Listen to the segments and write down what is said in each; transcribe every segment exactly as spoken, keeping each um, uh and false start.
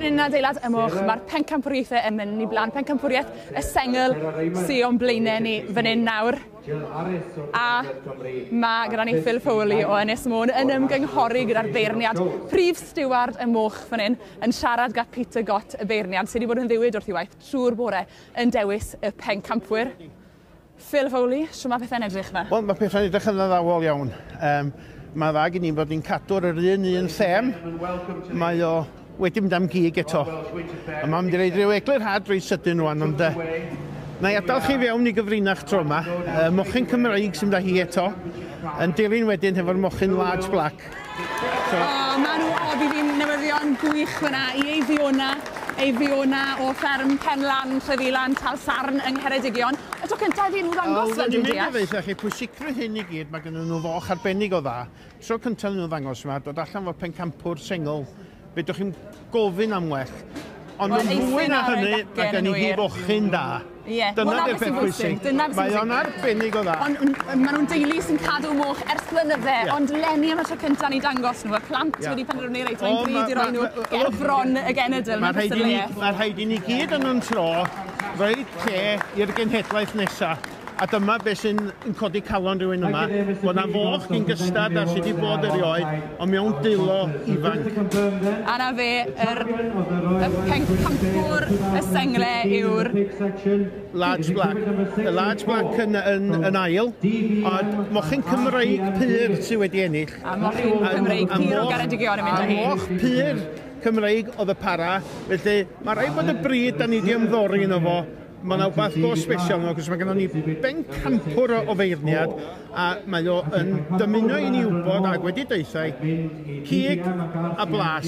Fan hyn adeilad y moch, mae'r pencampwriaethau yn mynd i blaen. Pencampwriaeth y sengl sy'n o'n blaenau ni fan hyn nawr. A mae gyda ni Phil Foley o Ynys Môn yn ymgynghori gyda'r beirniad. Prif stiward y moch fan hyn yn siarad gyda Peter Gott y beirniad sydd wedi bod yn ddiwyd wrth i waith trwy'r bore yn dewis y pencampwyr. Phil Foley, sio mae pethau'n edrych yma? Wel, mae pethau'n edrych yn ddawol iawn. Um, mae dda gen i bod ni'n cadw'r yr un un them. Mae o wedi mynd am gig eto. A mae'n mynd i reid rhyw eglur had rhaid sydyn rwan, ond uh, na i adael chi fewn i gyfrinach tro yma. Uh, mochyn Cymraeg sy'n da hi eto, yn dilyn wedyn hefo'r mochyn Large Black. So, o, mae nhw o, fi fi'n newyddion gwych fyna i ei Fiona, ei Fiona o fferm Penlan, Trefilan, Talsarn yng Ngheredigion. Y tro cyntaf fi nhw ddangos fan dwi'n deall. Dwi'n meddwl chi, pwysigrwydd hyn i gyd, mae gen nhw foch arbennig o dda. Tro cyntaf nhw ddangos yma, dod allan fod pencampwr sengl. Fedwch chi'n gofyn am well. Ond yn fwy na hynny, mae gen i hi fochyn da. Ie, dyna beth sy'n bwysig. Mae o'n arbennig o dda. Ond maen nhw'n deulu sy'n cadw moch ers blynydde, ond leni am y tro cyntaf ni dangos nhw. Y plant wedi penderfynu reit, mae'n bryd i roi nhw gefron y genedl. Mae rhaid i ni gyd yn yn tro, roed lle i'r genhedlaeth nesaf. A dyma beth sy'n codi calon rhywun yma, bod na foch yn gystad ar sydd wedi bod erioed, ond mewn dilo ifanc. A na fe, yr pencampwr y sengle yw'r Large Black. Y Large Black yn, yn, yn ail, ond mochyn Cymraeg pyr sydd wedi ennill. A mochyn Cymraeg pyr o Geredigion yn mynd â hi. A moch pyr Cymraeg oedd y para, felly mae rhaid bod y bryd da ni wedi ymddori yno fo. Mae yna wbeth go special yno, cos mae gennym ni bencampwr o feirniad, a mae o yn dymuno i ni wybod, ac wedi deithau, cig a blas.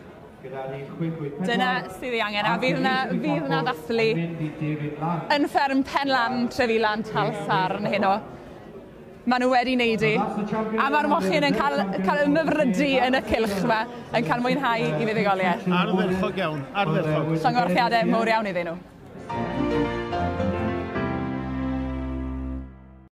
Dyna sydd ei angen, a fydd yna, fydd yna ddathlu yn fferm Penlan, Trefilan, Talsarn heno. Maen nhw wedi wneud i, a mae'r mochyn yn cael, cael ymyfrydu yn y cylch yma, yn cael mwynhau i fuddugoliaeth. Arferchog iawn, arferchog. Llongorchiadau mowr iawn iddyn nhw.